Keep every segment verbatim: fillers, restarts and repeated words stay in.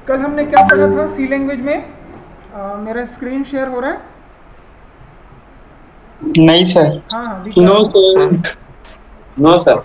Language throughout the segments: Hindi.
कल हमने क्या पढ़ा था सी लैंग्वेज में? आ, मेरा स्क्रीन शेयर हो रहा है? नहीं सर। हाँ हाँ दिख रहा नो है ना? सर। No sir.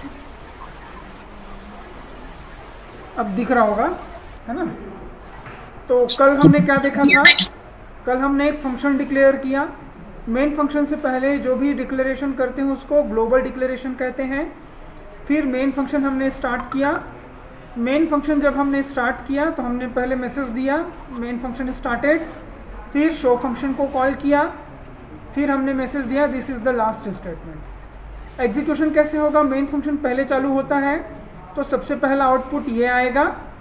अब दिख रहा होगा, है ना? तो कल हमने क्या देखा था? कल हमने एक फंक्शन डिक्लेयर किया। मेन फंक्शन से पहले जो भी डिक्लेरेशन करते हैं उसको ग्लोबल डिक्लेरेशन कहते हैं। फिर मेन फंक्शन हमने स्टार्ट किया। मेन फंक्शन जब हमने स्टार्ट किया तो हमने पहले मैसेज दिया मेन फंक्शन स्टार्टेड। फिर शो फंक्शन को कॉल किया। फिर हमने मैसेज दिया this is the last statement. Execution कैसे होगा? मेन फंक्शन पहले चालू होता है तो सबसे पहला आउटपुट ये आएगा,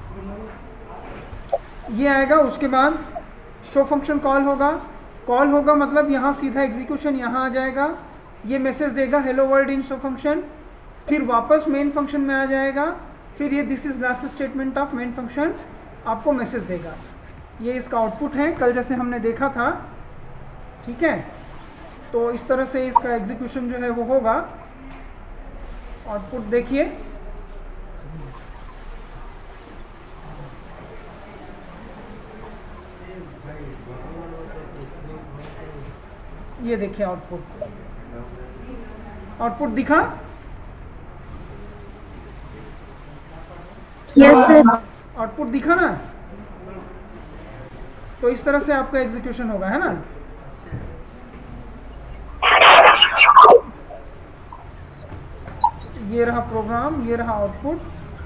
ये आएगा। उसके बाद शो फंक्शन कॉल होगा। कॉल होगा मतलब यहाँ सीधा एग्जीक्यूशन यहाँ आ जाएगा। ये मैसेज देगा hello world in show function. फिर वापस मेन फंक्शन में आ जाएगा। फिर ये this is last statement of main function आपको मैसेज देगा। ये इसका आउटपुट है, कल जैसे हमने देखा था। ठीक है, तो इस तरह से इसका एग्जीक्यूशन जो है वो होगा। आउटपुट देखिए, ये देखिए आउटपुट। आउटपुट दिखा? Yes sir. आउटपुट दिखा ना? तो इस तरह से आपका एग्जीक्यूशन होगा, है ना? ये रहा प्रोग्राम, ये रहा आउटपुट।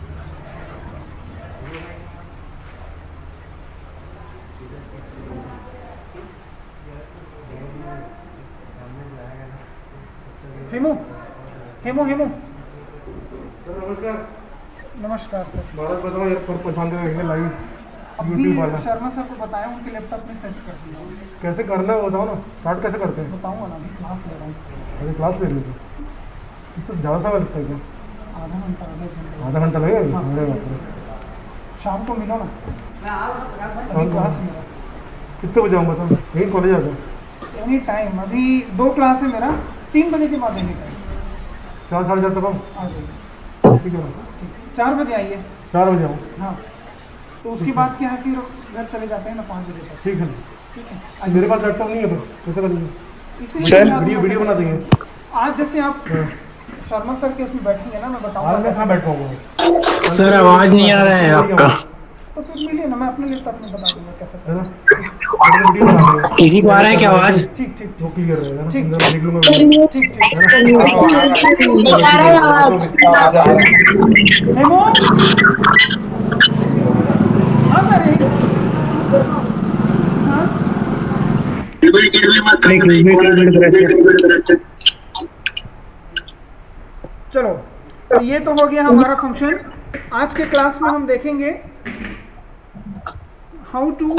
हेमू हेमू हेमू नमस्कार सर। भारत बताओ एक पर पहचान के लाइव अभी यूट्यूब वाला शर्मा सर को बताया, उनके लैपटॉप में सेट कर दिया। कैसे करना है बताओ ना, स्टार्ट कैसे करते हैं? बताऊंगा ना, अभी क्लास ले रहा हूँ। अरे क्लास ले लीजिए, तो ज़्यादा समय लगता है क्या? आधा घंटा आधा घंटा आधा घंटा लगेगा? हाँ। अरे बाप रे। शाम को मिलो ना, अभी क्लास है मेरा। कितने बजे आऊँ बताओ? यही कॉलेज आता है? एनी टाइम, अभी दो क्लास है मेरा, तीन बजे के बाद एनी टाइम चार साढ़े चार तक आऊँ? आ जाइए। ठीक है ना, चार बजे आइए। चार बजे आऊँ? हाँ, तो उसके बाद क्या है, फिर घर चले जाते हैं ना पाँच बजे तक। ठीक है ना। ठीक है, आज मेरे पास लैपटॉप नहीं है, तो कैसे कर लीजिए? इसीलिए सर, मैं आपको वीडियो वीडियो बना देंगे। आज जैसे आप हाँ। शर्मा सर के उसमें बैठेंगे ना, मैं आज मैं बताऊंगा। कहाँ बैठ पाऊँगा? सर आवाज नहीं आ रहा है आपका। तो फिर मिलिए ना, मैं अपने लैपटॉप में बता दूंगा कैसे है करना ना, तो वीडियो बना देंगे। किसी को आ रहा है क्या आवाज? है। ठीक ठीक वो क्लियर रहेगा ना, ठीक। अंदर मैं देख लूँगा वीडियो। ठीक ठीक। आ रहा है आवाज। हेमो, हाँ सर यही। हाँ चलो, तो ये तो हो गया हमारा फंक्शन। आज के क्लास में हम देखेंगे how to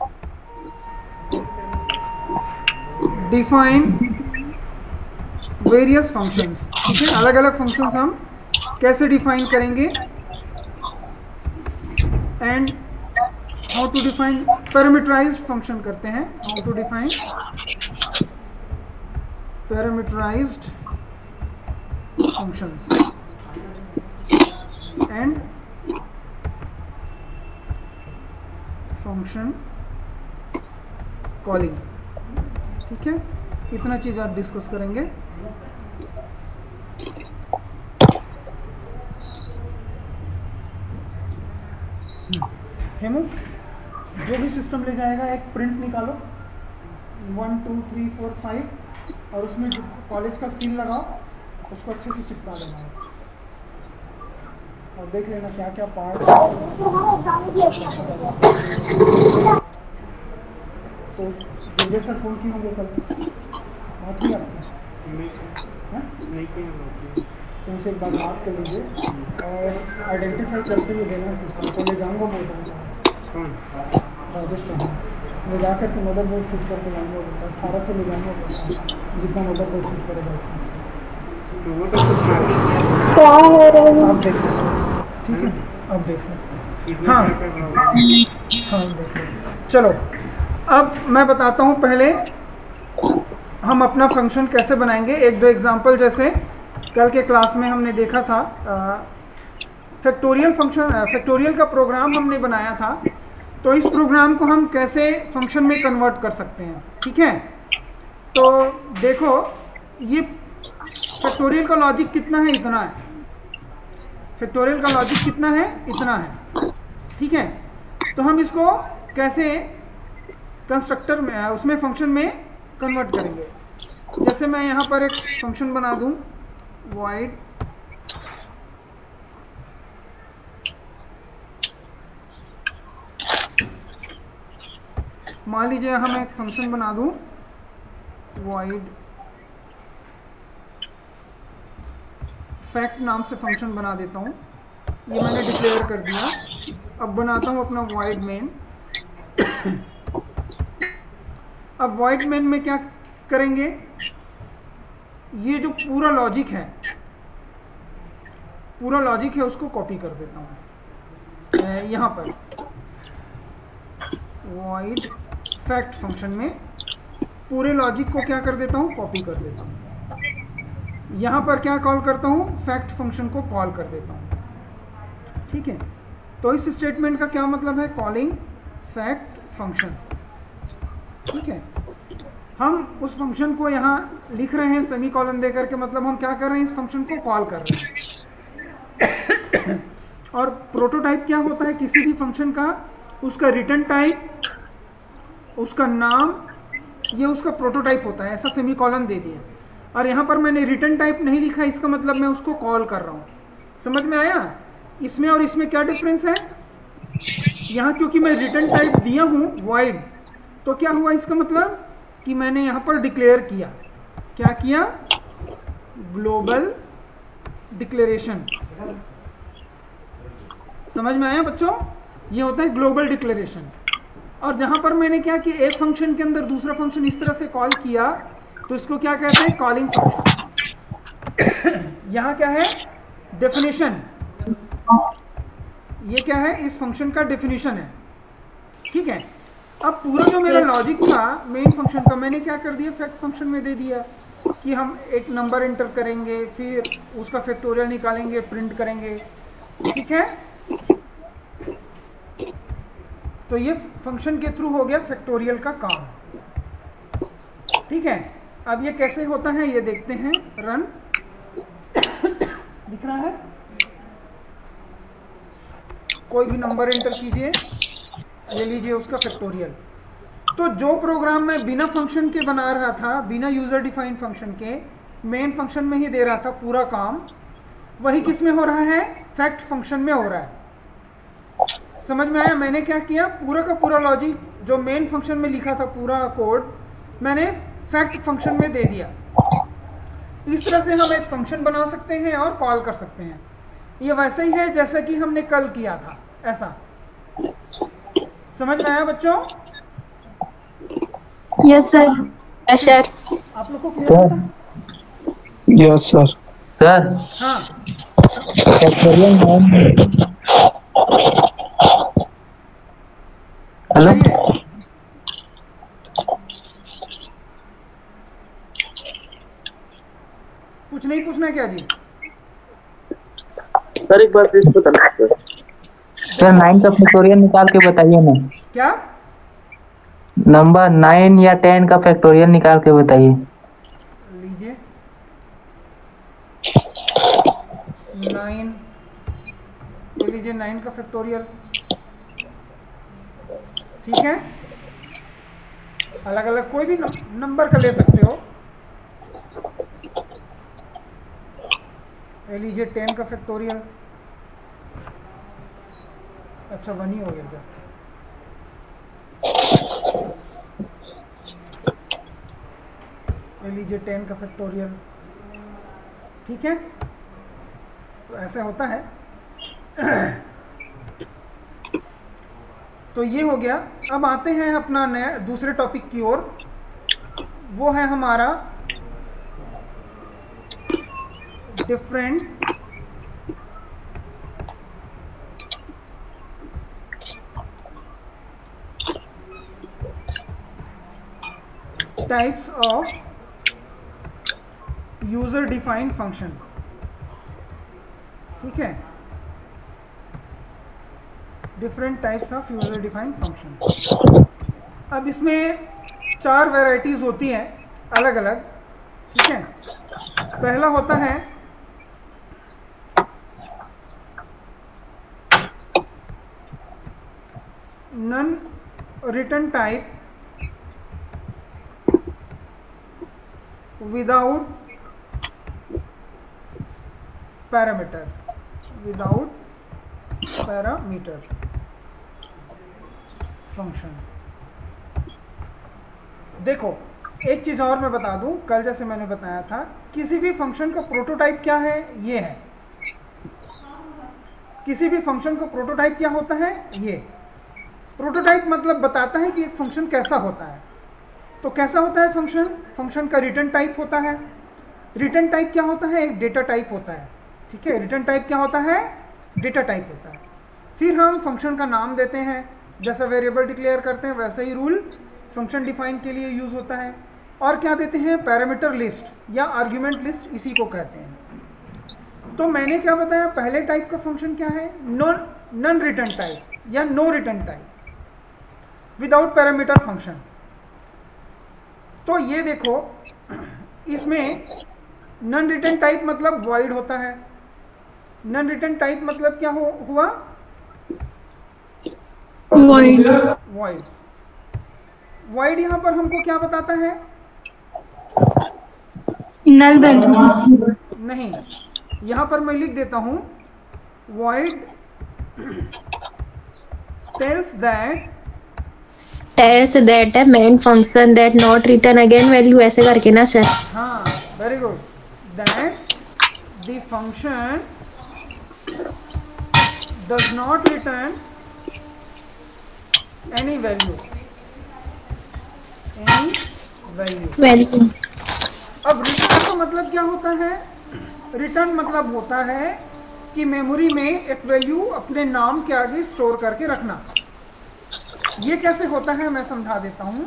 define various functions. ठीक है, अलग अलग फंक्शंस हम कैसे डिफाइन करेंगे, and how to define parameterized function करते हैं। How to define parameterized functions and function calling। ठीक है, इतना चीज आप डिस्कस करेंगे। हेमू, जो भी सिस्टम ले जाएगा एक प्रिंट निकालो, one two three four five, और उसमें कॉलेज का सील लगाओ, उसको अच्छे से चिपका देना है और देख लेना क्या क्या पार्ट। तो दुर्गे सर फोन की होंगे कल, बात नहीं आपने? तो उनसे एक बार बात कर लीजिए और आइडेंटिफाई करते हुए देना सिस्टम को। ले जाऊँगा बोल रहा राजस्थान ले जाकर के मदर बोर्ड फिट करके लाऊंगा, अठारह से ले जाऊँगा जितना मदर बोर्ड फिट करेगा। क्या हो रहा है? आप देख लो, ठीक है, अब देख लो। हाँ हाँ देख लो। चलो, अब मैं बताता हूँ पहले हम अपना फंक्शन कैसे बनाएंगे। एक दो एग्जांपल, जैसे कल के क्लास में हमने देखा था फैक्टोरियल फंक्शन, फैक्टोरियल का प्रोग्राम हमने बनाया था। तो इस प्रोग्राम को हम कैसे फंक्शन में कन्वर्ट कर सकते हैं, ठीक है। तो देखो ये फैक्टोरियल का लॉजिक कितना है, इतना है। फैक्टोरियल का लॉजिक कितना है, इतना है, ठीक है। तो हम इसको कैसे कंस्ट्रक्टर में उसमें फंक्शन में कन्वर्ट करेंगे। जैसे मैं यहाँ पर एक फंक्शन बना दूँ void मान लीजिए यहाँ मैं एक फंक्शन बना दूँ void फैक्ट नाम से फंक्शन बना देता हूँ। ये मैंने डिक्लेयर कर दिया। अब बनाता हूँ अपना void main। अब void main में क्या करेंगे, ये जो पूरा लॉजिक है पूरा लॉजिक है उसको कॉपी कर देता हूँ यहाँ पर void फैक्ट फंक्शन में। पूरे लॉजिक को क्या कर देता हूँ, कॉपी कर देता हूँ। यहाँ पर क्या कॉल करता हूँ, फैक्ट फंक्शन को कॉल कर देता हूँ, ठीक है। तो इस स्टेटमेंट का क्या मतलब है, कॉलिंग फैक्ट फंक्शन, ठीक है। हम उस फंक्शन को यहाँ लिख रहे हैं सेमी कॉलन दे करके, मतलब हम क्या कर रहे हैं, इस फंक्शन को कॉल कर रहे हैं। और प्रोटोटाइप क्या होता है किसी भी फंक्शन का, उसका रिटर्न टाइप, उसका नाम, ये उसका प्रोटोटाइप होता है। ऐसा सेमी कॉलन दे दिया और यहाँ पर मैंने रिटर्न टाइप नहीं लिखा, इसका मतलब मैं उसको कॉल कर रहा हूँ। समझ में आया? इसमें और इसमें क्या डिफरेंस है। यहाँ क्योंकि मैं रिटर्न टाइप दिया हूँ void, तो क्या हुआ, इसका मतलब कि मैंने यहाँ पर डिक्लेयर किया, क्या किया, ग्लोबल डिक्लेरेशन। समझ में आया बच्चों? ये होता है ग्लोबल डिक्लेरेशन। और जहाँ पर मैंने क्या कि एक फंक्शन के अंदर दूसरा फंक्शन इस तरह से कॉल किया, तो इसको क्या कहते हैं, कॉलिंग फंक्शन। यहाँ क्या है, डेफिनेशन। ये क्या है, इस फंक्शन का डेफिनेशन है, ठीक है। अब पूरा जो मेरा लॉजिक था मेन फंक्शन का, मैंने क्या कर दिया, फैक्ट फंक्शन में दे दिया कि हम एक नंबर एंटर करेंगे, फिर उसका फैक्टोरियल निकालेंगे, प्रिंट करेंगे, ठीक है। तो ये फंक्शन के थ्रू हो गया फैक्टोरियल का काम, ठीक है। अब ये कैसे होता है ये देखते हैं, रन दिख रहा है, कोई भी नंबर एंटर कीजिए, ये लीजिए उसका फैक्टोरियल। तो जो प्रोग्राम मैं बिना फंक्शन के बना रहा था, बिना यूजर डिफाइंड फंक्शन के, मेन फंक्शन में ही दे रहा था पूरा काम, वही किस में हो रहा है, फैक्ट फंक्शन में हो रहा है। समझ में आया? मैंने क्या किया, पूरा का पूरा लॉजिक जो मेन फंक्शन में लिखा था, पूरा कोड मैंने फैक्ट फंक्शन में दे दिया। इस तरह से हम एक फंक्शन बना सकते हैं और कॉल कर सकते हैं। ये वैसे ही है जैसा कि हमने कल किया था, ऐसा। समझ में आया बच्चों? Yes sir. Yes sir. आप लोग को क्लियर था? Yes sir. सर हाँ, हेलो, कुछ नहीं पूछना क्या जी? सर एक बार प्लीज बताना सर। सर नाइन का फैक्टोरियल निकाल के बताइए ना। क्या? नंबर नाइन या टेन का फैक्टोरियल निकाल के बताइए। लीजिए, नाइन, ये लीजिए नाइन का फैक्टोरियल, ठीक है। अलग अलग कोई भी नंबर का ले सकते हो। ये लीजिए टेन का फैक्टोरियल, अच्छा वन ही हो गया क्या? ये लीजिए टेन का फैक्टोरियल, ठीक है। तो ऐसे होता है। तो ये हो गया। अब आते हैं अपना नया दूसरे टॉपिक की ओर, वो है हमारा different types of user defined function, ठीक है। Different types of user defined function. अब इसमें चार वैरायटीज होती हैं अलग अलग, ठीक है। पहला होता है non return type without parameter, without parameter function. देखो एक चीज़ और मैं बता दूं, कल जैसे मैंने बताया था, किसी भी फंक्शन का प्रोटोटाइप क्या है, ये है। किसी भी फंक्शन का प्रोटोटाइप क्या होता है, ये। प्रोटोटाइप मतलब बताता है कि एक फंक्शन कैसा होता है। तो कैसा होता है फंक्शन? फंक्शन का रिटर्न टाइप होता है। रिटर्न टाइप क्या होता है? एक डेटा टाइप होता है, ठीक है। रिटर्न टाइप क्या होता है? डेटा टाइप होता है। फिर हम फंक्शन का नाम देते हैं, जैसा वेरिएबल डिक्लेयर करते हैं वैसे ही रूल फंक्शन डिफाइन के लिए यूज होता है। और क्या देते हैं? पैरामीटर लिस्ट या आर्ग्यूमेंट लिस्ट, इसी को कहते हैं। तो मैंने क्या बताया, पहले टाइप का फंक्शन क्या है? नॉन नॉन रिटर्न टाइप या no return type without parameter function. तो ये देखो, इसमें नॉन रिटर्न टाइप मतलब वॉइड होता है। नॉन रिटर्न टाइप मतलब क्या हो, हुआ? वॉइड। वॉइड। वॉइड यहां पर हमको क्या बताता है? नल वैल्यू नहीं, यहां पर मैं लिख देता हूं, void tells that tells that है main function that not return again value, ऐसे करके ना सर। हाँ, very good. That the function does not return any value, any value. Value अब रिटर्न का मतलब क्या होता है? रिटर्न मतलब होता है कि मेमोरी में एक वैल्यू अपने नाम के आगे स्टोर करके रखना। ये कैसे होता है मैं समझा देता हूं,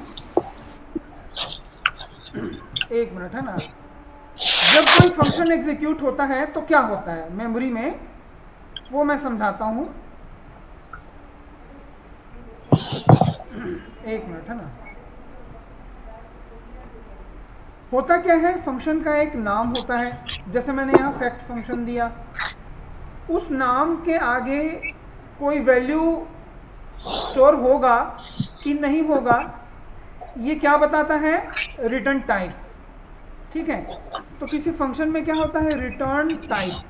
एक मिनट, है ना। जब कोई फंक्शन एग्जीक्यूट होता है तो क्या होता है मेमोरी में, वो मैं समझाता हूं, एक मिनट, है ना। होता क्या है, फंक्शन का एक नाम होता है, जैसे मैंने यहाँ फैक्ट फंक्शन दिया। उस नाम के आगे कोई वैल्यू स्टोर होगा कि नहीं होगा, ये क्या बताता है? रिटर्न टाइप, ठीक है। तो किसी फंक्शन में क्या होता है? Return type.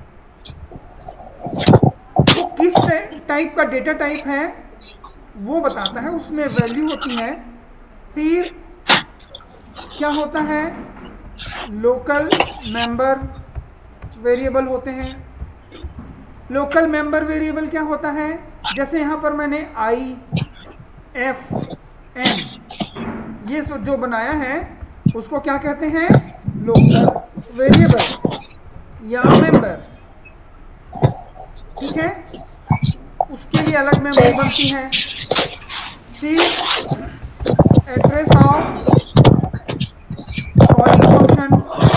तो किस टाइप का डेटा टाइप है वो बताता है, उसमें वैल्यू होती है। फिर क्या होता है? लोकल मेंबर वेरिएबल होते हैं। लोकल मेंबर वेरिएबल क्या होता है? जैसे यहाँ पर मैंने आई एफ एन ये जो बनाया है उसको क्या कहते हैं? लोकल वेरिएबल या मेंबर, ठीक है। उसके लिए अलग मेमोरी बनती है। फिर address of calling function.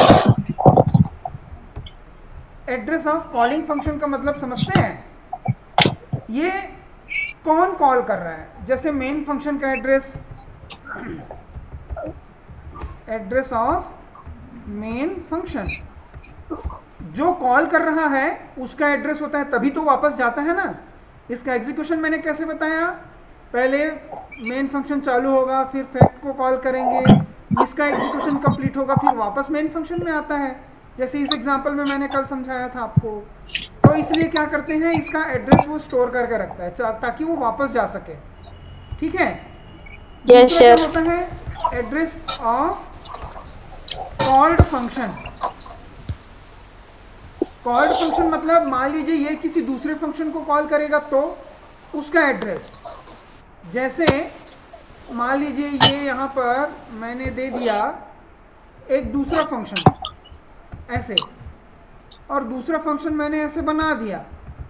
Address of calling function का मतलब समझते हैं? ये कौन कॉल कर रहा है? जैसे मेन फंक्शन का address, address of main function, जो कॉल कर रहा है उसका एड्रेस होता है, तभी तो वापस जाता है ना। इसका एग्जीक्यूशन मैंने कैसे बताया? पहले मेन फंक्शन चालू होगा, फिर फैक्ट को कॉल करेंगे, इसका एग्जीक्यूशन कंप्लीट होगा, फिर वापस मेन फंक्शन में आता है। जैसे इस एग्जांपल में मैंने कल समझाया था आपको। तो इसलिए क्या करते हैं, इसका एड्रेस वो स्टोर करके रखता है ताकि वो वापस जा सके, ठीक है। Yes sir. होता है address of called function. Called function मतलब मान लीजिए ये किसी दूसरे फंक्शन को कॉल करेगा तो उसका एड्रेस, जैसे मान लीजिए ये यहाँ पर मैंने दे दिया एक दूसरा फंक्शन ऐसे, और दूसरा फंक्शन मैंने ऐसे बना दिया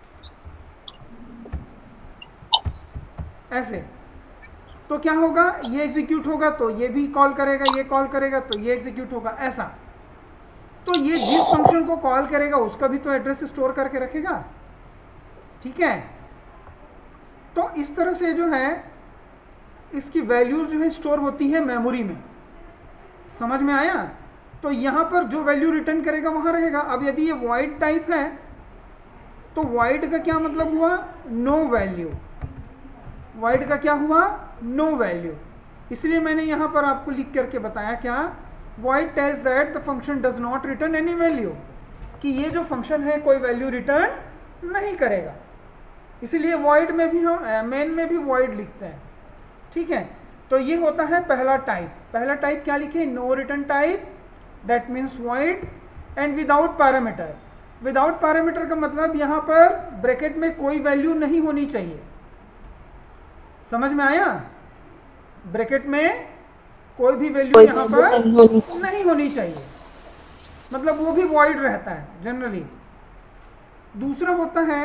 ऐसे, तो क्या होगा? ये एग्जीक्यूट होगा तो ये भी कॉल करेगा, ये कॉल करेगा तो ये एग्जीक्यूट होगा, ऐसा। तो ये जिस फंक्शन को कॉल करेगा उसका भी तो एड्रेस स्टोर करके रखेगा, ठीक है। तो इस तरह से जो है इसकी वैल्यूज जो है स्टोर होती है मेमोरी में। समझ में आया? तो यहाँ पर जो वैल्यू रिटर्न करेगा वहाँ रहेगा। अब यदि ये वॉइड टाइप है तो वॉइड का क्या मतलब हुआ? No value. वॉइड का क्या हुआ? No value. इसलिए मैंने यहाँ पर आपको लिख करके बताया क्या, void tells that the function does not return any value, कि ये जो फंक्शन है कोई वैल्यू रिटर्न नहीं करेगा। इसीलिए वॉइड में भी हम मेन में भी वॉइड लिखते हैं। ठीक है, तो ये होता है पहला टाइप। पहला टाइप क्या लिखे? No return type, that means void and without parameter. Without parameter का मतलब यहाँ पर ब्रैकेट में कोई वैल्यू नहीं होनी चाहिए। समझ में आया? ब्रैकेट में कोई भी वैल्यू यहाँ पर नहीं होनी चाहिए, मतलब वो भी वॉइड रहता है जनरली। दूसरा होता है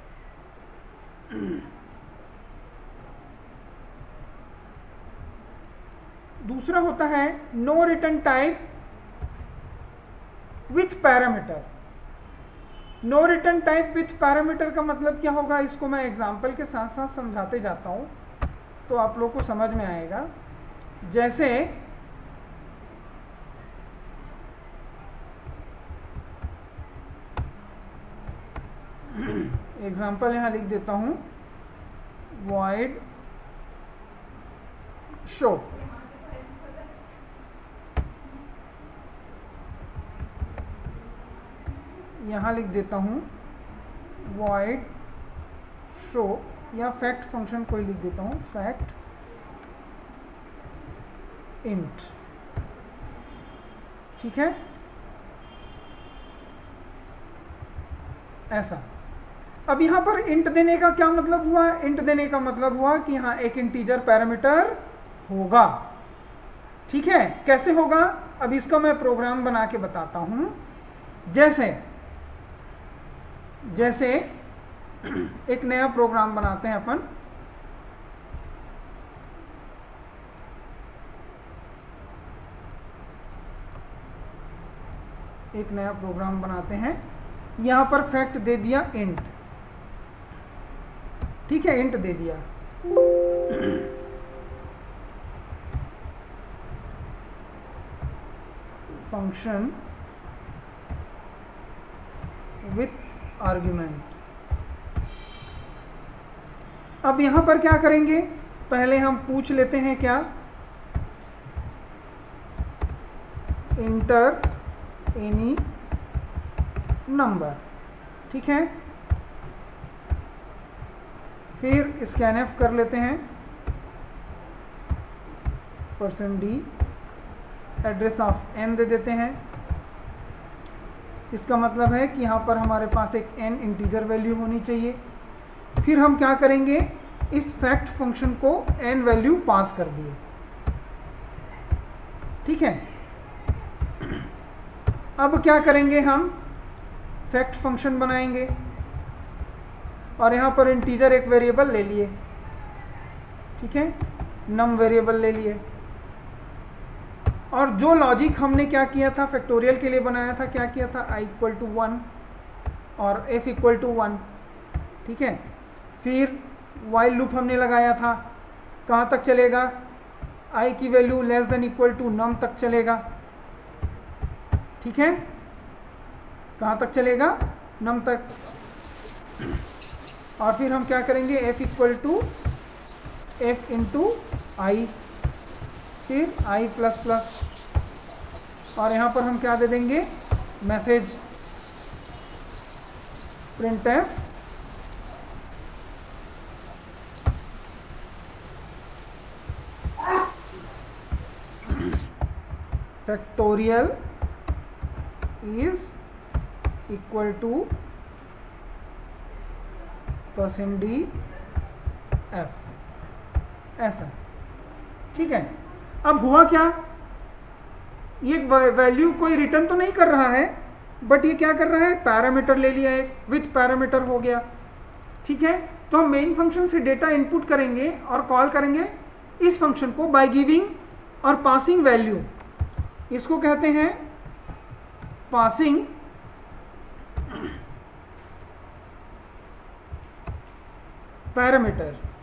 दूसरा होता है no return type with parameter. No return type with parameter का मतलब क्या होगा, इसको मैं एग्जांपल के साथ साथ समझाते जाता हूं तो आप लोग को समझ में आएगा। जैसे एग्जांपल यहां लिख देता हूं, void show। यहां लिख देता हूं void show, या फैक्ट फंक्शन कोई लिख देता हूं, फैक्ट इंट। ठीक है, ऐसा। अब यहां पर इंट देने का क्या मतलब हुआ? इंट देने का मतलब हुआ कि यहां एक इंटीजर पैरामीटर होगा। ठीक है, कैसे होगा? अब इसका मैं प्रोग्राम बना के बताता हूं। जैसे जैसे एक नया प्रोग्राम बनाते हैं अपन। एक नया प्रोग्राम बनाते हैं, यहां पर फैक्ट दे दिया इंट। ठीक है, इंट दे दिया। Function with argument. अब यहां पर क्या करेंगे? पहले हम पूछ लेते हैं क्या, इंटर एनी नंबर। ठीक है, फिर स्कैनएफ कर लेते हैं, percent d, address of n दे देते हैं। इसका मतलब है कि यहाँ पर हमारे पास एक एन इंटीजर वैल्यू होनी चाहिए। फिर हम क्या करेंगे, इस फैक्ट फंक्शन को एन वैल्यू पास कर दिए। ठीक है, अब क्या करेंगे, हम फैक्ट फंक्शन बनाएंगे और यहाँ पर इंटीजर एक वेरिएबल ले लिए। ठीक है, नम वेरिएबल ले लिए। और जो लॉजिक हमने क्या किया था, फैक्टोरियल के लिए बनाया था, क्या किया था, i इक्वल टू वन और f इक्वल टू वन। ठीक है, फिर वाइल लूप हमने लगाया था, कहाँ तक चलेगा, i की value less than equal to num तक चलेगा। ठीक है, कहाँ तक चलेगा, नम तक। और फिर हम क्या करेंगे, f equal to f into i, फिर i प्लस प्लस, और यहाँ पर हम क्या दे देंगे, message printf factorial is equal to percent d f, ऐसा। ठीक है, अब हुआ क्या, ये वैल्यू कोई रिटर्न तो नहीं कर रहा है, बट ये क्या कर रहा है, पैरामीटर ले लिया, एक विथ पैरामीटर हो गया। ठीक है, तो हम मेन फंक्शन से डेटा इनपुट करेंगे और कॉल करेंगे इस फंक्शन को बाय गिविंग और पासिंग वैल्यू। इसको कहते हैं पासिंग पैरामीटर।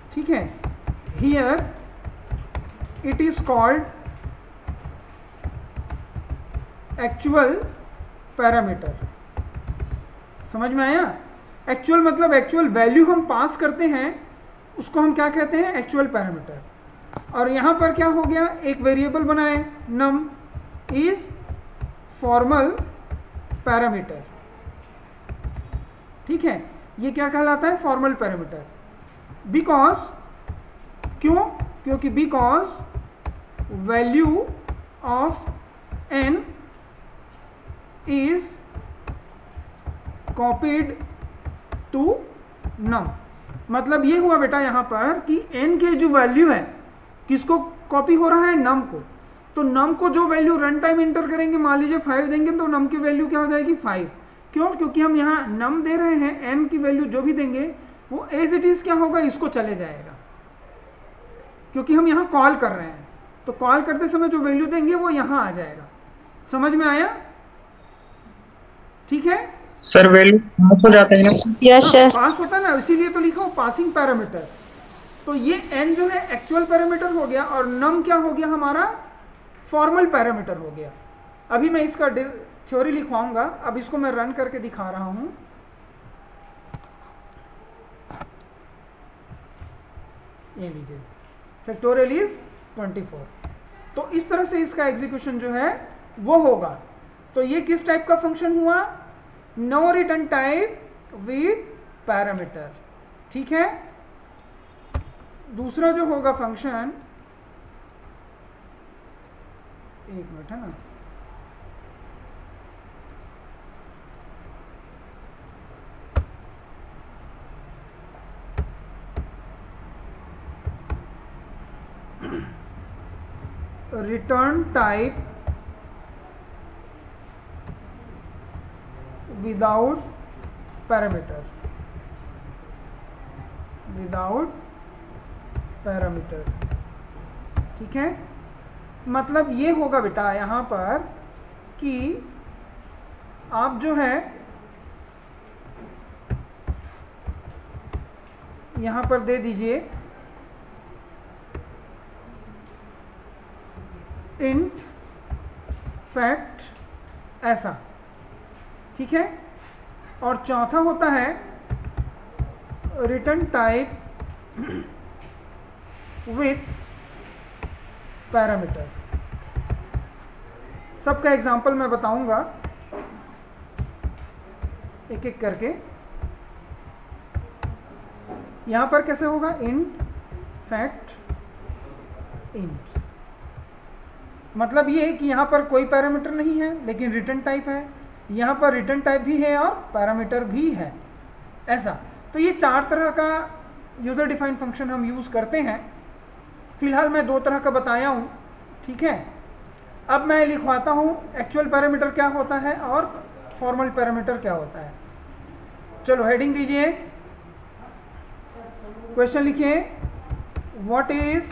ठीक है, here it is called actual parameter. समझ में आया? एक्चुअल मतलब एक्चुअल वैल्यू हम पास करते हैं उसको हम क्या कहते हैं? Actual parameter. और यहाँ पर क्या हो गया? एक वेरिएबल बनाए नम इज फॉर्मल पैरामीटर। ठीक है, ये क्या कहलाता है? Formal parameter. बिकॉज, क्यों? क्योंकि because value of n is copied to num. मतलब ये हुआ बेटा यहाँ पर कि n के जो वैल्यू है किसको कॉपी हो रहा है? नम को। तो नम को जो वैल्यू रन टाइम इंटर करेंगे, मान लीजिए फाइव देंगे तो नम की वैल्यू क्या हो जाएगी? फाइव। क्यों? क्योंकि हम यहाँ नम दे रहे हैं, n की वैल्यू जो भी देंगे वो एज इट इज क्या होगा? इसको चले जाएगा, क्योंकि हम यहाँ कॉल कर रहे हैं। तो कॉल करते समय जो वैल्यू देंगे वो यहाँ आ जाएगा। समझ में आया? ठीक है सर, वैल्यू पास हो जाता है ना? Yes sir. पास होता है ना, इसीलिए तो लिखा हो पासिंग पैरामीटर। तो ये n जो है एक्चुअल पैरामीटर हो गया और नम क्या हो गया? हमारा फॉर्मल पैरामीटर हो गया। अभी मैं इसका थ्योरी लिखवाऊंगा, अब इसको मैं रन करके दिखा रहा हूं। ये लीजिए, फैक्टोरियल इज ट्वेंटी फोर। तो इस तरह से इसका एग्जीक्यूशन जो है वो होगा। तो ये किस टाइप का फंक्शन हुआ? No return type with parameter. ठीक है, दूसरा जो होगा फंक्शन, एक मिनट है ना, return type without parameter. Without parameter. ठीक है, मतलब ये होगा बेटा यहाँ पर कि आप जो है यहाँ पर दे दीजिए इंट फैक्ट ऐसा। ठीक है, और चौथा होता है रिटर्न टाइप विथ पैरामीटर। सबका एग्जांपल मैं बताऊंगा एक एक करके। यहां पर कैसे होगा? Int fact int. मतलब ये है कि यहां पर कोई पैरामीटर नहीं है लेकिन रिटर्न टाइप है, यहां पर रिटर्न टाइप भी है और पैरामीटर भी है, ऐसा। तो ये चार तरह का यूजर डिफाइंड फंक्शन हम यूज करते हैं। फिलहाल मैं दो तरह का बताया हूं। ठीक है, अब मैं लिखवाता हूं एक्चुअल पैरामीटर क्या होता है और फॉर्मल पैरामीटर क्या होता है। चलो हेडिंग दीजिए, क्वेश्चन लिखिए, व्हाट इज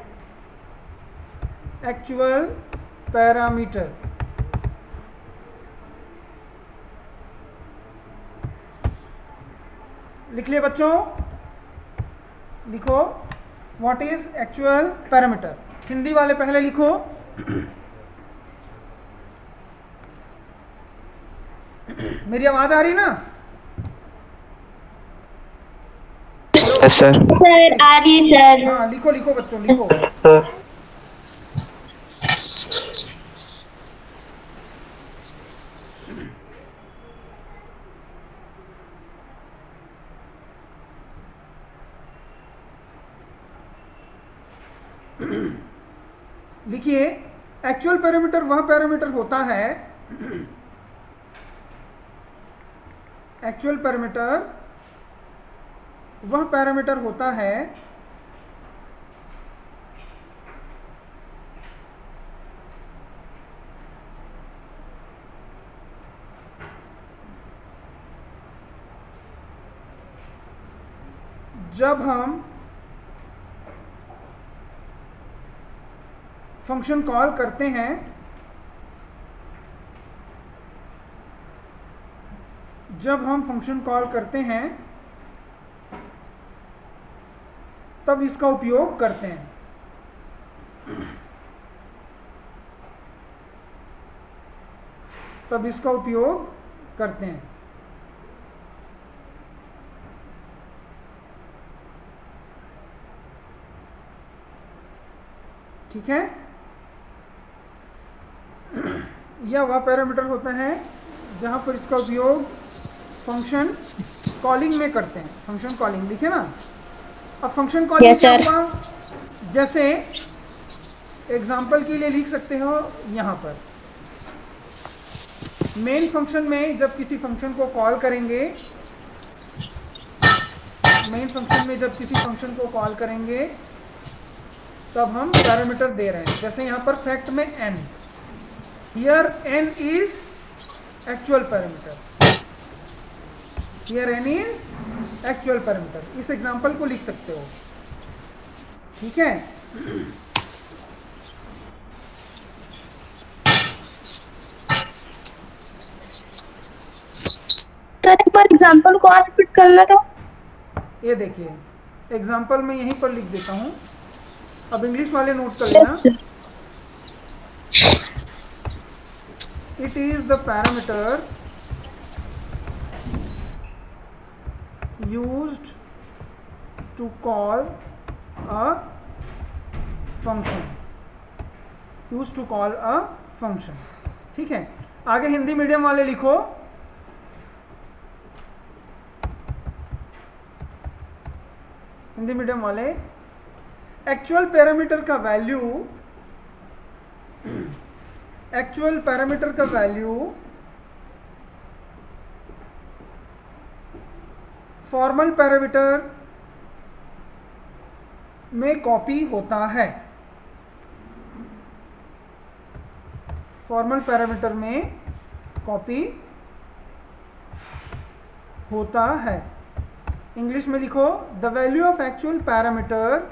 एक्चुअल पैरामीटर। लिख लिए बच्चों? लिखो what is actual parameter. Hindi वाले पहले लिखो। मेरी आवाज आ रही ना? Yes sir. सर आ रही है सर। हाँ लिखो लिखो बच्चों लिखो। सर लिखिए, एक्चुअल पैरामीटर वह पैरामीटर होता है, एक्चुअल पैरामीटर वह पैरामीटर होता है जब हम फंक्शन कॉल करते हैं, जब हम फंक्शन कॉल करते हैं तब इसका उपयोग करते हैं। तब इसका उपयोग करते हैं। ठीक है, यह वह पैरामीटर होता है जहां पर इसका उपयोग फंक्शन कॉलिंग में करते हैं। फंक्शन कॉलिंग लिखे ना। अब फंक्शन कॉलिंग Yes, क्या sir. हुआ, जैसे एग्जाम्पल के लिए लिख सकते हो यहाँ पर मेन फंक्शन में जब किसी फंक्शन को कॉल करेंगे, मेन फंक्शन में जब किसी फंक्शन को कॉल करेंगे तब हम पैरामीटर दे रहे हैं। जैसे यहाँ पर फैक्ट में n, here n is actual parameter, here n is actual parameter. इस एग्जांपल को लिख सकते हो। ठीक है, सर एक बार एग्जांपल को और रिपीट करना तो। ये देखिए एग्जांपल मैं यहीं पर लिख देता हूँ। अब इंग्लिश वाले नोट कर यस लेना। It is the parameter used to call a function, used to call a function। ठीक है, आगे हिंदी मीडियम वाले लिखो। हिंदी मीडियम वाले एक्चुअल पैरामीटर का वैल्यू, एक्चुअल पैरामीटर का वैल्यू फॉर्मल पैरामीटर में कॉपी होता है। फॉर्मल पैरामीटर में कॉपी होता है। इंग्लिश में लिखो, the value of actual parameter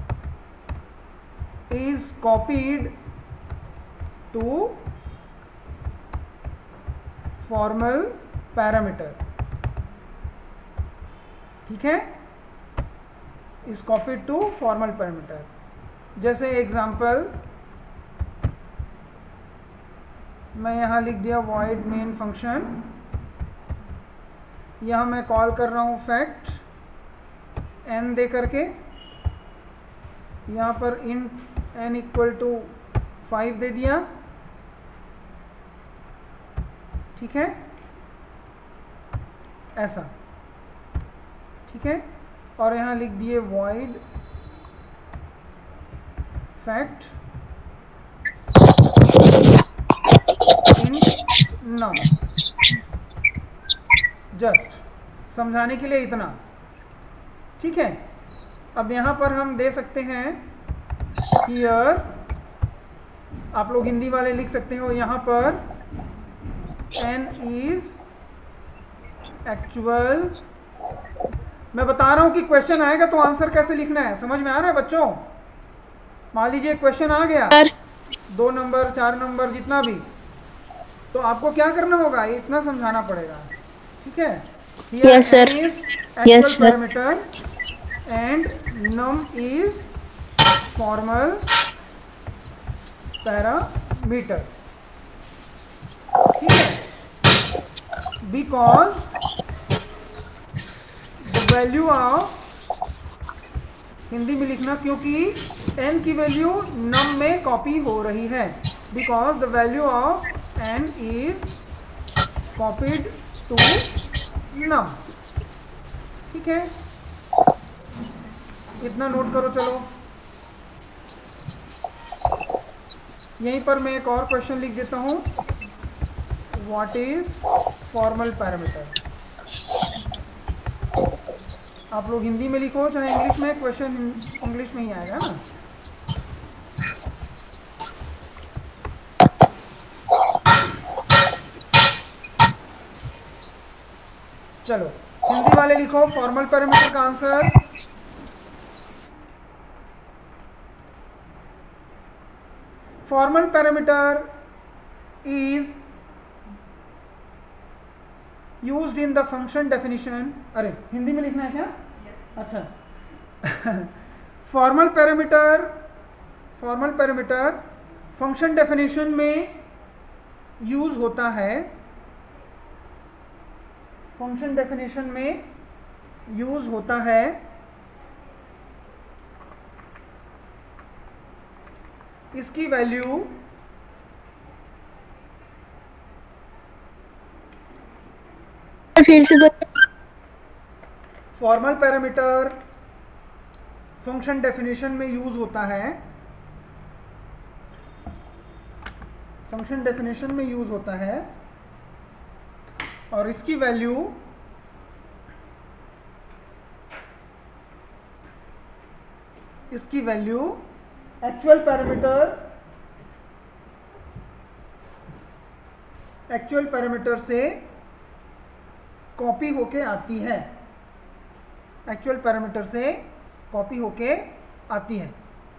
is copied to formal parameter. ठीक है, is copied to formal parameter. जैसे एग्जांपल मैं यहाँ लिख दिया वॉइड मेन फंक्शन, यहाँ मैं कॉल कर रहा हूँ फैक्ट n दे करके, यहाँ पर इन n इक्वल टू फाइव दे दिया। ठीक है, ऐसा। ठीक है, और यहाँ लिख दिए void fact int num। Just समझाने के लिए इतना। ठीक है, अब यहाँ पर हम दे सकते हैं हियर, आप लोग हिंदी वाले लिख सकते हो यहाँ पर n इज एक्चुअल। मैं बता रहा हूं कि क्वेश्चन आएगा तो आंसर कैसे लिखना है, समझ में आ रहा है बच्चों? मान लीजिए क्वेश्चन आ गया, दो नंबर चार नंबर जितना भी, तो आपको क्या करना होगा, इतना समझाना पड़ेगा। ठीक है, Yes, sir. Yes, sir. Parameter and num is formal parameter। ठीक है, because the value of, Hindi में लिखना क्योंकि n की वैल्यू num में कॉपी हो रही है, because the value of n is copied to num। ठीक है, इतना नोट करो। चलो यहीं पर मैं एक और क्वेश्चन लिख देता हूं, व्हाट इज फॉर्मल पैरामीटर। आप लोग हिंदी में लिखो चाहे इंग्लिश में, क्वेश्चन इंग्लिश में ही आएगा ना। चलो हिंदी वाले लिखो फॉर्मल पैरामीटर का answer. Formal parameter is used in the function definition. अरे हिंदी में लिखना है क्या? yes. अच्छा formal parameter formal parameter function definition में यूज होता है, फंक्शन डेफिनेशन में यूज होता है इसकी वैल्यू फिर से बता। फॉर्मल पैरामीटर फंक्शन डेफिनेशन में यूज होता है, फंक्शन डेफिनेशन में यूज होता है और इसकी वैल्यू इसकी value actual parameter actual parameter से कॉपी होके आती है, एक्चुअल पैरामीटर से कॉपी होके आती है।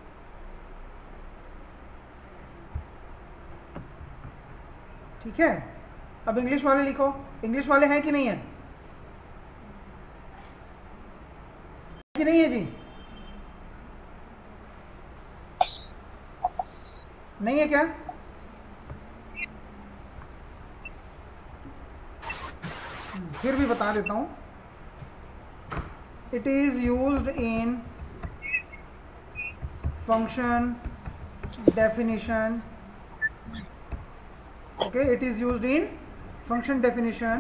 ठीक है, अब इंग्लिश वाले लिखो। इंग्लिश वाले हैं कि नहीं है, कि नहीं है जी? नहीं है क्या? फिर भी बता देता हूं। It is used in function definition, okay, it is used in function definition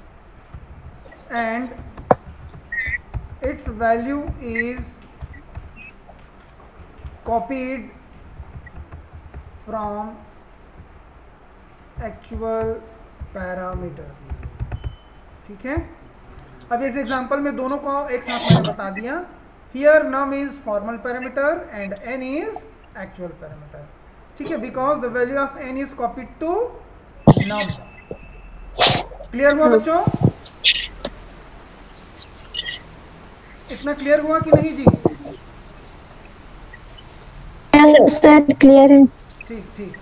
and its value is copied from actual parameter। ठीक है, अब इस एग्जांपल में दोनों को एक साथ मैंने बता दिया। here num is formal parameter and n is actual parameter। ठीक है, because the value of n is copied to num। Clear हुआ बच्चों? इतना क्लियर हुआ कि नहीं जी? सर क्लियर है। ठीक ठीक,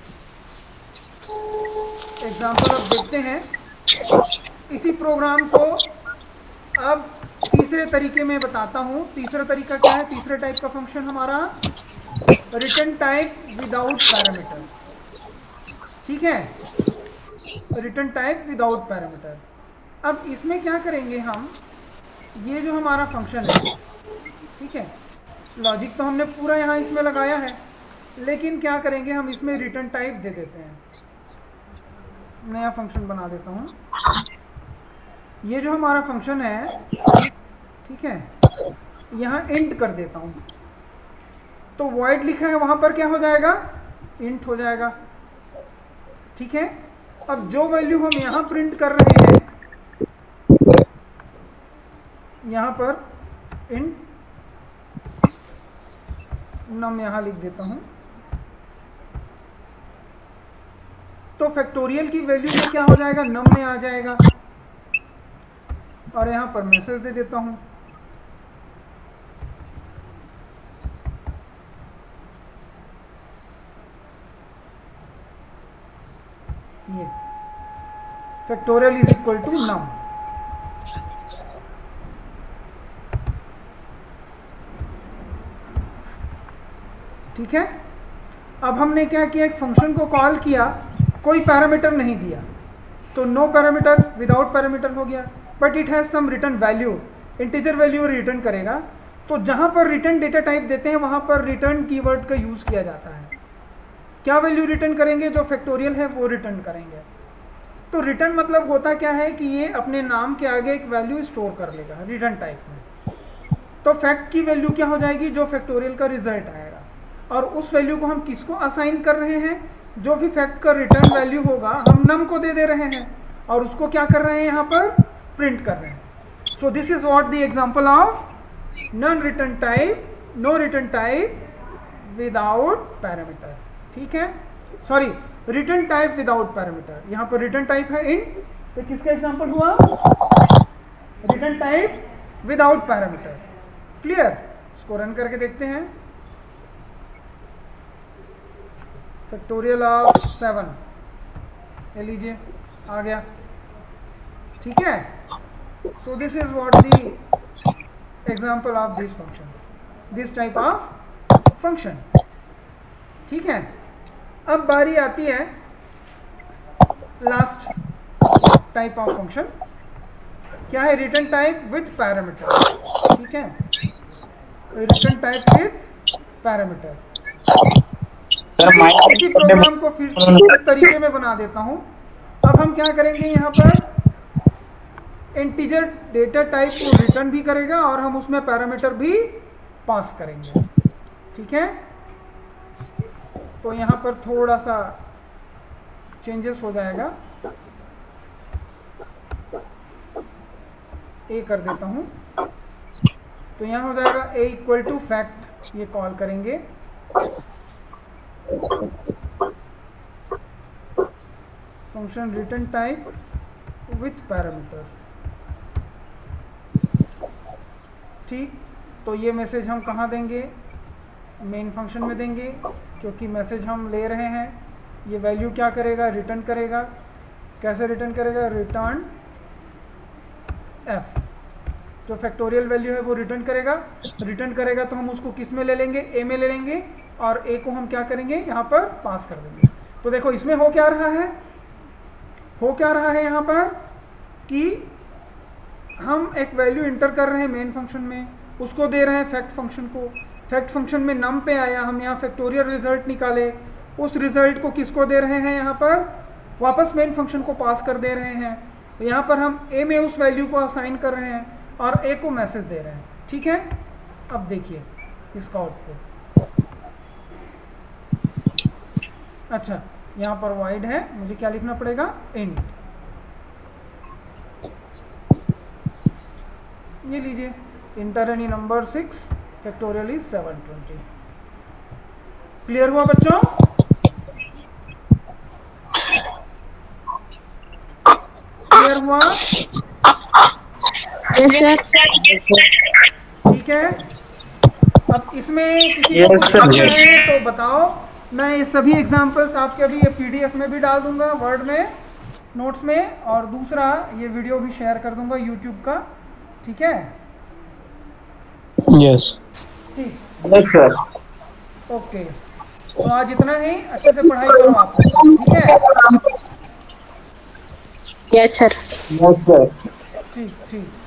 एग्जाम्पल अब देखते हैं इसी प्रोग्राम को। अब तीसरे तरीके में बताता हूं। तीसरा तरीका क्या है? तीसरे टाइप का फंक्शन हमारा रिटर्न टाइप विदाउट पैरामीटर। ठीक है, रिटर्न टाइप विदाउट पैरामीटर। अब इसमें क्या करेंगे हम, ये जो हमारा फंक्शन है, ठीक है, लॉजिक तो हमने पूरा यहाँ इसमें लगाया है, लेकिन क्या करेंगे हम इसमें रिटर्न टाइप दे देते हैं। नया फंक्शन बना देता हूँ। ये जो हमारा फंक्शन है, ठीक है, यहाँ इंट कर देता हूँ, तो वॉइड लिखा है वहाँ पर क्या हो जाएगा? इंट हो जाएगा। ठीक है, अब जो वैल्यू हम यहाँ प्रिंट कर रहे हैं, यहाँ पर इंट नम यहाँ लिख देता हूँ, तो फैक्टोरियल की वैल्यू में क्या हो जाएगा? नम में आ जाएगा। और यहाँ पर मैसेज दे देता हूँ, ये factorial is equal to num. ठीक है, अब हमने क्या किया? एक फंक्शन को कॉल किया, कोई पैरामीटर नहीं दिया, तो नो पैरामीटर विदाउट पैरामीटर हो गया, but it has some return value, integer value return करेगा। तो जहां पर रिटर्न डेटा टाइप देते हैं वहां पर रिटर्न कीवर्ड का यूज किया जाता है। क्या वैल्यू रिटर्न करेंगे? जो फैक्टोरियल है वो रिटर्न करेंगे। तो रिटर्न मतलब होता क्या है कि ये अपने नाम के आगे एक वैल्यू स्टोर कर लेगा रिटर्न टाइप में। तो फैक्ट की वैल्यू क्या हो जाएगी? जो फैक्टोरियल का रिजल्ट आएगा, और उस वैल्यू को हम किसको असाइन कर रहे हैं? जो भी फैक्ट का रिटर्न वैल्यू होगा हम नम को दे दे रहे हैं, और उसको क्या कर रहे हैं? यहाँ पर प्रिंट कर रहे हैं। So this is what the example of non return type, no return type without parameter. ठीक है, sorry, return type without parameter. यहाँ पर रिटर्न टाइप है इंट, तो किसका एग्जांपल हुआ? Return type without parameter. Clear? इसको रन करके देखते हैं। फैक्टोरियल ऑफ सेवन, ले लीजिए, आ गया। ठीक है, so this is what the example of this function, this type of function. ठीक है, अब बारी आती है लास्ट टाइप ऑफ फंक्शन, क्या है? Return type with parameter. ठीक है, रिटर्न टाइप विथ पैरामीटर। इसी प्रोग्राम को फिर इस तरीके में बना देता हूं। अब हम क्या करेंगे, यहाँ पर इंटीजर डेटा टाइप को रिटर्न भी करेगा और हम उसमें पैरामीटर भी पास करेंगे। ठीक है, तो यहाँ पर थोड़ा सा चेंजेस हो जाएगा, ए कर देता हूँ। तो यहाँ हो जाएगा ए इक्वल टू फैक्ट, ये कॉल करेंगे। Function return type with parameter. ठीक, तो ये मैसेज हम कहाँ देंगे? मेन फंक्शन में देंगे, क्योंकि मैसेज हम ले रहे हैं। ये वैल्यू क्या करेगा? रिटर्न करेगा। कैसे रिटर्न करेगा? रिटर्न एफ, जो फैक्टोरियल वैल्यू है वो रिटर्न करेगा। रिटर्न करेगा तो हम उसको किस में ले लेंगे? ए में ले लेंगे, और ए को हम क्या करेंगे? यहाँ पर पास कर देंगे। तो देखो इसमें हो क्या रहा है, हो क्या रहा है यहाँ पर कि हम एक वैल्यू इंटर कर रहे हैं मेन फंक्शन में, उसको दे रहे हैं फैक्ट फंक्शन को। फैक्ट फंक्शन में नम पे आया, हम यहाँ फैक्टोरियल रिजल्ट निकाले, उस रिजल्ट को किसको दे रहे हैं? यहाँ पर वापस मेन फंक्शन को पास कर दे रहे हैं। तो यहाँ पर हम ए में उस वैल्यू को असाइन कर रहे हैं और ए को मैसेज दे रहे हैं। ठीक है, अब देखिए इसका आउटपुट। अच्छा, यहाँ पर वाइड है, मुझे क्या लिखना पड़ेगा? इंट। ये लीजिए, enter any number six factorial is seven twenty. Clear हुआ बच्चों? क्लियर हुआ? Yes sir. ठीक है, अब इसमें किसी को कुछ समझ है तो बताओ। मैं ये सभी एग्जांपल्स आपके अभी ये पीडीएफ में भी डाल दूंगा, वर्ड में, नोट्स में, और दूसरा ये वीडियो भी शेयर कर दूंगा यूट्यूब का। ठीक है? यस ठीक, यस सर। ओके, तो आज इतना ही, अच्छे से पढ़ाई करो आप। ठीक है? Yes sir. Yes sir. ठीक ठीक।